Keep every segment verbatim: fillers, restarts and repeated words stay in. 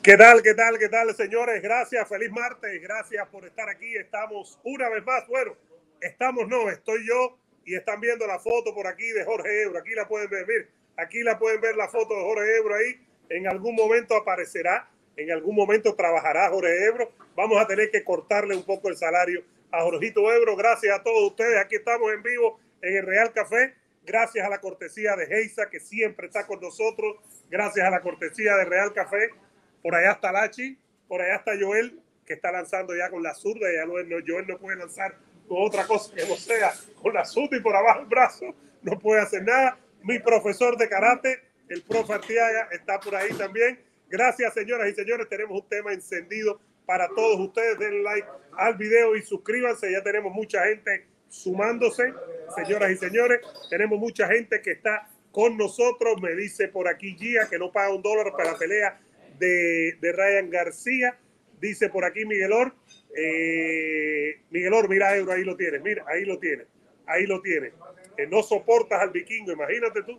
¿Qué tal, qué tal, qué tal, señores? Gracias, feliz martes, gracias por estar aquí. Estamos una vez más, bueno, estamos no, estoy yo y están viendo la foto por aquí de Jorge Ebro. Aquí la pueden ver, miren, aquí la pueden ver la foto de Jorge Ebro ahí. En algún momento aparecerá, en algún momento trabajará Jorge Ebro. Vamos a tener que cortarle un poco el salario a Jorgito Ebro. Gracias a todos ustedes. Aquí estamos en vivo en el Real Café. Gracias a la cortesía de Heisa, que siempre está con nosotros. Gracias a la cortesía de Real Café. Por allá está Lachi, por allá está Joel, que está lanzando ya con la zurda. Ya no, Joel no puede lanzar con otra cosa que no sea con la zurda y por abajo el brazo. No puede hacer nada. Mi profesor de karate, el profe Artiaga, está por ahí también. Gracias, señoras y señores. Tenemos un tema encendido para todos ustedes. Den like al video y suscríbanse. Ya tenemos mucha gente sumándose. Señoras y señores, tenemos mucha gente que está con nosotros. Me dice por aquí Gia que no paga un dólar para la pelea De, de Ryan García. Dice por aquí Miguel Or, eh, Miguel Or, mira Ebro, ahí lo tienes, mira, ahí lo tienes, ahí lo tienes. Eh, no soportas al vikingo, imagínate tú.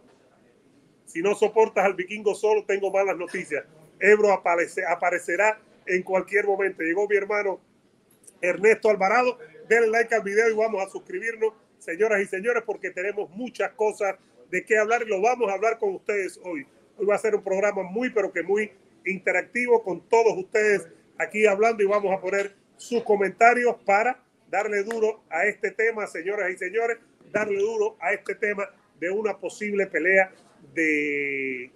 Si no soportas al vikingo solo, tengo malas noticias. Ebro aparece, aparecerá en cualquier momento. Llegó mi hermano Ernesto Alvarado. Denle like al video y vamos a suscribirnos, señoras y señores, porque tenemos muchas cosas de qué hablar y lo vamos a hablar con ustedes hoy. Hoy va a ser un programa muy, pero que muy interactivo con todos ustedes aquí hablando y vamos a poner sus comentarios para darle duro a este tema, señoras y señores, darle duro a este tema de una posible pelea de,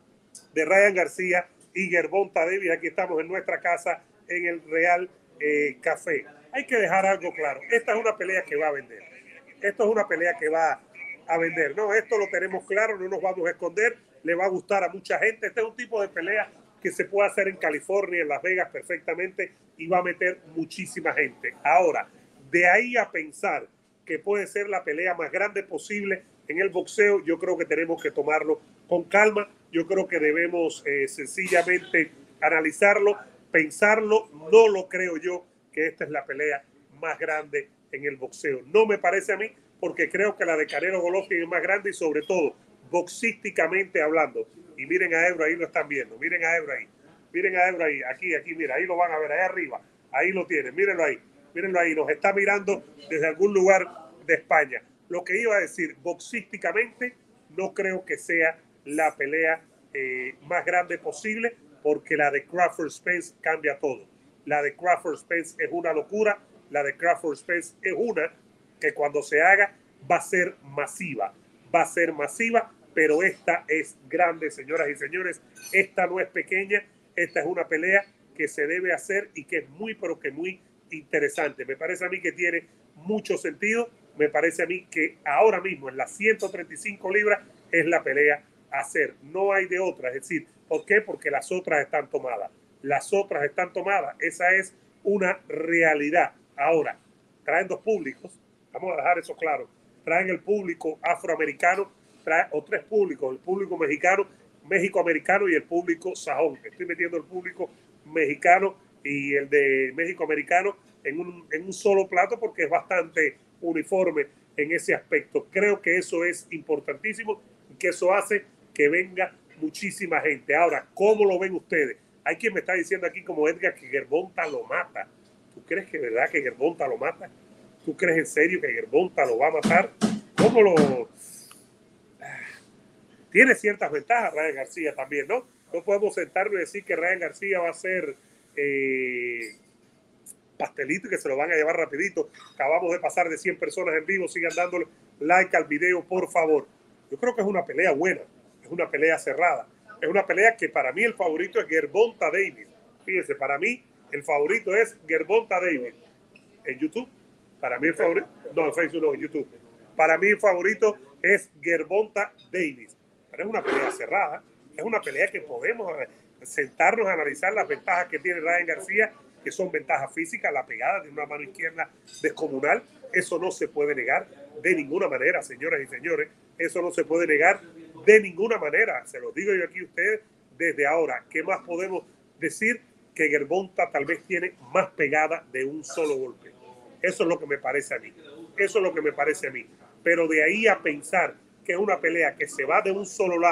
de Ryan García y Gervonta Davis. Aquí estamos en nuestra casa en el Real eh, Café. Hay que dejar algo claro. Esta es una pelea que va a vender. Esto es una pelea que va a vender. No, esto lo tenemos claro, no nos vamos a esconder. Le va a gustar a mucha gente. Este es un tipo de pelea que se puede hacer en California, en Las Vegas perfectamente y va a meter muchísima gente. Ahora, de ahí a pensar que puede ser la pelea más grande posible en el boxeo, yo creo que tenemos que tomarlo con calma. Yo creo que debemos eh, sencillamente analizarlo, pensarlo. No lo creo yo que esta es la pelea más grande en el boxeo. No me parece a mí, porque creo que la de Canelo Golovkin es más grande y sobre todo boxísticamente hablando. Y miren a Ebro, ahí lo están viendo, miren a Ebro ahí, miren a Ebro ahí, aquí, aquí, mira, ahí lo van a ver, ahí arriba, ahí lo tienen, mírenlo ahí, mírenlo ahí, nos está mirando desde algún lugar de España. Lo que iba a decir, boxísticamente no creo que sea la pelea eh, más grande posible, porque la de Crawford Spence cambia todo. La de Crawford Spence es una locura, la de Crawford Spence es una que cuando se haga va a ser masiva, va a ser masiva, pero esta es grande, señoras y señores. Esta no es pequeña, esta es una pelea que se debe hacer y que es muy, pero que muy interesante. Me parece a mí que tiene mucho sentido. Me parece a mí que ahora mismo en las ciento treinta y cinco libras es la pelea a hacer. No hay de otra. Es decir, ¿por qué? Porque las otras están tomadas. Las otras están tomadas. Esa es una realidad. Ahora, traen dos públicos. Vamos a dejar eso claro. Traen el público afroamericano, trae, o tres públicos, el público mexicano, México-americano y el público sajón. Estoy metiendo el público mexicano y el de México-americano en un, en un solo plato porque es bastante uniforme en ese aspecto. Creo que eso es importantísimo y que eso hace que venga muchísima gente. Ahora, ¿cómo lo ven ustedes? Hay quien me está diciendo aquí como Edgar que Gervonta lo mata. ¿Tú crees que es verdad que Gervonta lo mata? ¿Tú crees en serio que Gervonta lo va a matar? ¿Cómo lo...? Tiene ciertas ventajas Ryan García también, ¿no? No podemos sentarnos y decir que Ryan García va a ser eh, pastelito y que se lo van a llevar rapidito. Acabamos de pasar de cien personas en vivo. Sigan dándole like al video, por favor. Yo creo que es una pelea buena. Es una pelea cerrada. Es una pelea que para mí el favorito es Gervonta Davis. Fíjense, para mí el favorito es Gervonta Davis. En YouTube. Para mí el favorito, no, en Facebook no, en YouTube. Para mí el favorito es Gervonta Davis. Pero es una pelea cerrada, es una pelea que podemos sentarnos a analizar las ventajas que tiene Ryan García, que son ventajas físicas, la pegada de una mano izquierda descomunal. Eso no se puede negar de ninguna manera, señoras y señores. Eso no se puede negar de ninguna manera. Se lo digo yo aquí a ustedes desde ahora. ¿Qué más podemos decir? Que Gervonta tal vez tiene más pegada de un solo golpe. Eso es lo que me parece a mí. Eso es lo que me parece a mí. Pero de ahí a pensar que es una pelea que se va de un solo lado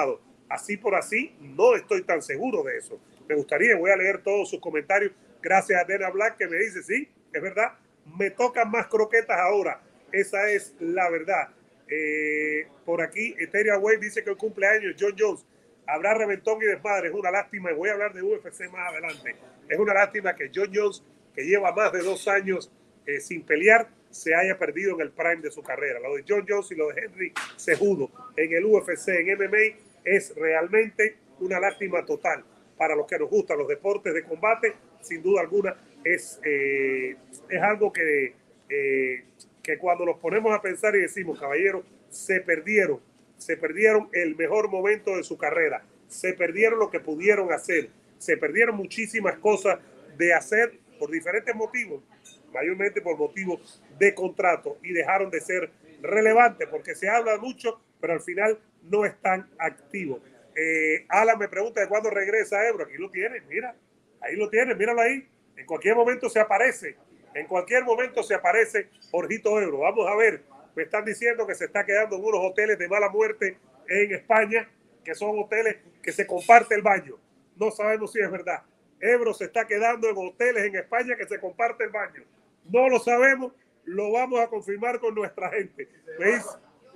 así por así, no estoy tan seguro de eso. Me gustaría, voy a leer todos sus comentarios. Gracias a Dena Black que me dice, sí, es verdad, me tocan más croquetas ahora. Esa es la verdad. Eh, por aquí, Eteria Way dice que el cumpleaños John Jones. Habrá reventón y desmadre. Es una lástima, y voy a hablar de U F C más adelante. Es una lástima que John Jones, que lleva más de dos años eh, sin pelear, se haya perdido en el prime de su carrera. Lo de John Jones y lo de Henry Cejudo en el U F C, en M M A, es realmente una lástima total. Para los que nos gustan los deportes de combate, sin duda alguna, es, eh, es algo que, eh, que cuando nos ponemos a pensar y decimos, caballeros, se perdieron, se perdieron el mejor momento de su carrera, se perdieron lo que pudieron hacer, se perdieron muchísimas cosas de hacer por diferentes motivos, mayormente por motivos de contrato, y dejaron de ser relevantes porque se habla mucho, pero al final no están activos. Eh, Alan me pregunta de cuándo regresa Ebro. Aquí lo tienen, mira, ahí lo tienen, míralo ahí. En cualquier momento se aparece, en cualquier momento se aparece Jorgito Ebro. Vamos a ver, me están diciendo que se está quedando en unos hoteles de mala muerte en España, que son hoteles que se comparte el baño. No sabemos si es verdad. Ebro se está quedando en hoteles en España que se comparte el baño. No lo sabemos, lo vamos a confirmar con nuestra gente. ¿Veis?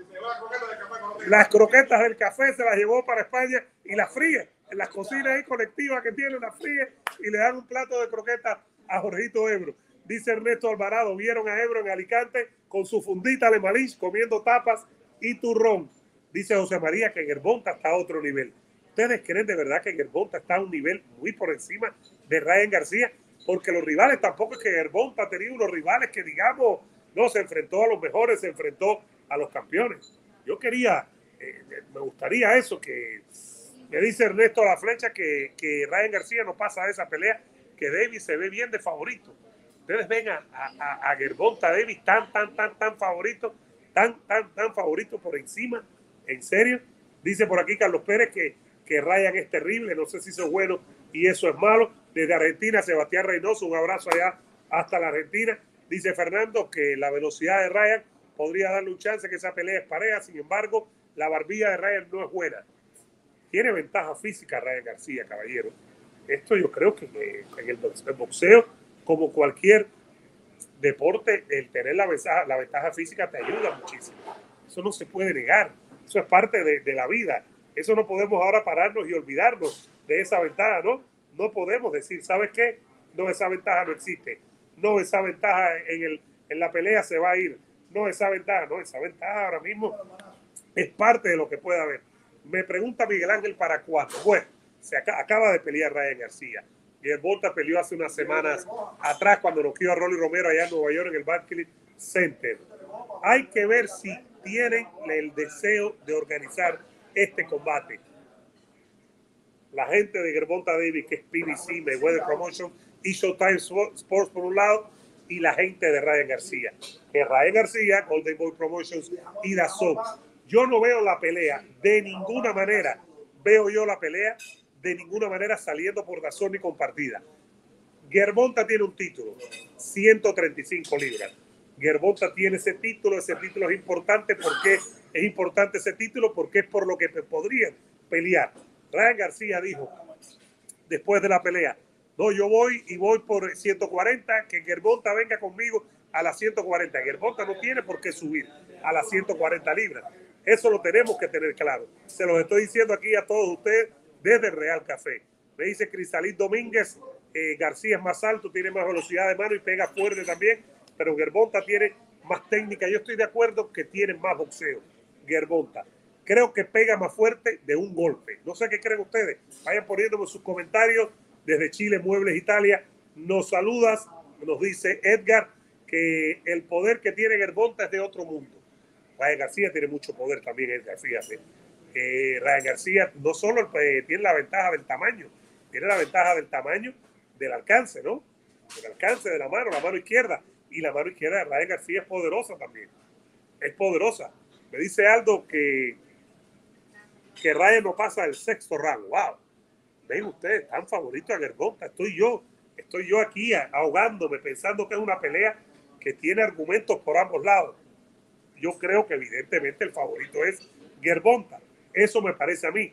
Las croquetas del café se las llevó para España y las fríe. En las cocinas ahí colectivas que tienen, las fríe y le dan un plato de croquetas a Jorgito Ebro. Dice Ernesto Alvarado, vieron a Ebro en Alicante con su fundita de maíz, comiendo tapas y turrón. Dice José María que Gervonta está a otro nivel. ¿Ustedes creen de verdad que Gervonta está a un nivel muy por encima de Ryan García? Porque los rivales, tampoco es que Gervonta ha tenido unos rivales que, digamos, no se enfrentó a los mejores, se enfrentó a los campeones. Yo quería, eh, me gustaría eso, que me dice Ernesto La Flecha que, que Ryan García no pasa de esa pelea, que Davis se ve bien de favorito. Ustedes ven a, a, a Gervonta Davis tan, tan, tan, tan favorito, tan, tan, tan favorito por encima, en serio. Dice por aquí Carlos Pérez que, que Ryan es terrible, no sé si eso es bueno y eso es malo. Desde Argentina, Sebastián Reynoso, un abrazo allá hasta la Argentina. Dice Fernando que la velocidad de Ryan podría darle un chance que esa pelea es pareja, sin embargo, la barbilla de Ryan no es buena. Tiene ventaja física Ryan García, caballero. Esto yo creo que en el boxeo, como cualquier deporte, el tener la ventaja, la ventaja física te ayuda muchísimo. Eso no se puede negar. Eso es parte de, de la vida. Eso no podemos ahora pararnos y olvidarnos de esa ventaja, ¿no? No podemos decir, ¿sabes qué? No, esa ventaja no existe. No, esa ventaja en, el, en la pelea se va a ir. No, esa ventaja, no, esa ventaja ahora mismo es parte de lo que puede haber. Me pregunta Miguel Ángel para cuatro. Bueno, se acaba, acaba de pelear Ryan García. Gervonta peleó hace unas semanas atrás cuando noqueó a Rolly Romero allá en Nueva York en el Barclays Center. Hay que ver si tienen el deseo de organizar este combate. La gente de Gervonta Davis, que es P B C, Mayweather Promotion y Showtime Sports por un lado, y la gente de Ryan García. Que Ryan García, Golden Boy Promotions y D A Z N. Yo no veo la pelea de ninguna manera. Veo yo la pelea de ninguna manera saliendo por D A Z N y compartida. Gervonta tiene un título, ciento treinta y cinco libras. Gervonta tiene ese título, ese título es importante. ¿Por qué es importante ese título? Porque es por lo que podrían pelear. Ryan García dijo, después de la pelea, no, yo voy y voy por ciento cuarenta, que Gervonta venga conmigo a las ciento cuarenta. Gervonta no tiene por qué subir a las ciento cuarenta libras. Eso lo tenemos que tener claro. Se los estoy diciendo aquí a todos ustedes desde Real Café. Me dice Cristalín Domínguez, eh, García es más alto, tiene más velocidad de mano y pega fuerte también, pero Gervonta tiene más técnica. Yo estoy de acuerdo que tiene más boxeo, Gervonta. Creo que pega más fuerte de un golpe. No sé qué creen ustedes. Vayan poniéndome sus comentarios desde Chile, Muebles, Italia. Nos saludas, nos dice Edgar, que el poder que tiene Gervonta es de otro mundo. Ryan García tiene mucho poder también, Edgar, fíjate. Eh, Ryan García no solo eh, tiene la ventaja del tamaño, tiene la ventaja del tamaño del alcance, ¿no? El alcance de la mano, la mano izquierda. Y la mano izquierda de Ryan García es poderosa también. Es poderosa. Me dice Aldo que, que Ryan no pasa el sexto round. ¡Wow! Ven ustedes, tan favorito a Gervonta. Estoy yo, estoy yo aquí ahogándome, pensando que es una pelea que tiene argumentos por ambos lados. Yo creo que evidentemente el favorito es Gervonta. Eso me parece a mí.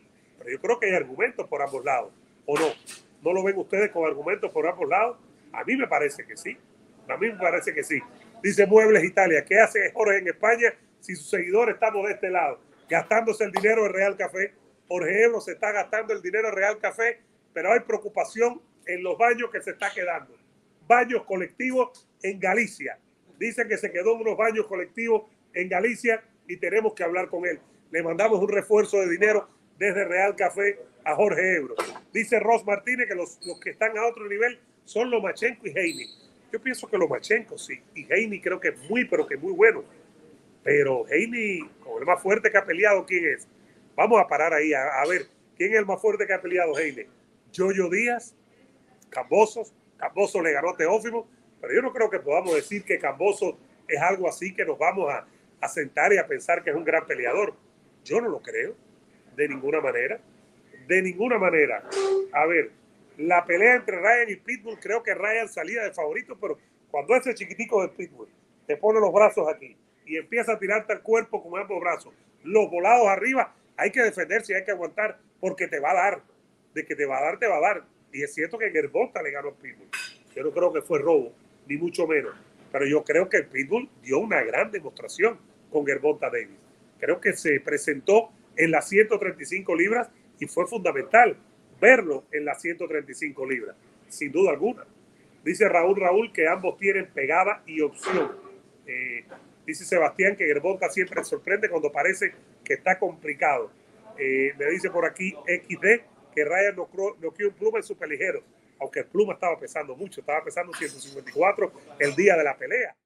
pero yo creo que hay argumentos por ambos lados, ¿o no? ¿No lo ven ustedes con argumentos por ambos lados? A mí me parece que sí, a mí me parece que sí. Dice Muebles Italia, ¿qué hace Jorge en España si sus seguidores estamos de este lado? Gastándose el dinero de Real Café. Jorge Ebro se está gastando el dinero de Real Café, pero hay preocupación en los baños que se está quedando. Baños colectivos en Galicia. Dicen que se quedó en unos baños colectivos en Galicia y tenemos que hablar con él. Le mandamos un refuerzo de dinero desde Real Café a Jorge Ebro. Dice Ross Martínez que los, los que están a otro nivel son Lomachenko y Heine. Yo pienso que Lomachenko sí, y Heine creo que es muy, pero que muy bueno. Pero Heine, como el más fuerte que ha peleado, ¿quién es? Vamos a parar ahí a, a ver quién es el más fuerte que ha peleado Heine. Yoyo Díaz, Cambosos. Cambosos le ganó a Teófimo, pero yo no creo que podamos decir que Cambosos es algo así que nos vamos a, a sentar y a pensar que es un gran peleador. Yo no lo creo, de ninguna manera. De ninguna manera. A ver, la pelea entre Ryan y Pitbull, creo que Ryan salía de favorito, pero cuando ese chiquitico de Pitbull te pone los brazos aquí y empieza a tirarte el cuerpo con ambos brazos, los volados arriba, hay que defenderse y hay que aguantar, porque te va a dar. De que te va a dar, te va a dar. Y es cierto que Gervonta le ganó a Pitbull. Yo no creo que fue robo, ni mucho menos. Pero yo creo que el Pitbull dio una gran demostración con Gervonta Davis. Creo que se presentó en las ciento treinta y cinco libras y fue fundamental verlo en las ciento treinta y cinco libras, sin duda alguna. Dice Raúl Raúl que ambos tienen pegada y opción. Eh, dice Sebastián que Gervonta siempre sorprende cuando parece que está complicado. Eh, me dice por aquí equis de que Ryan no, no quiere un Pluma en superligero, aunque el Pluma estaba pesando mucho, estaba pesando ciento cincuenta y cuatro el día de la pelea.